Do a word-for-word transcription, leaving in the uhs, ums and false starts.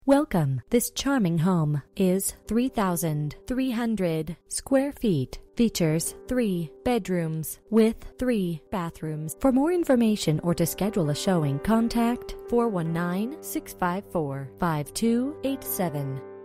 Welcome. This charming home is three thousand three hundred square feet. Features three bedrooms with three bathrooms. For more information or to schedule a showing, contact four one nine, six five four, five two eight seven.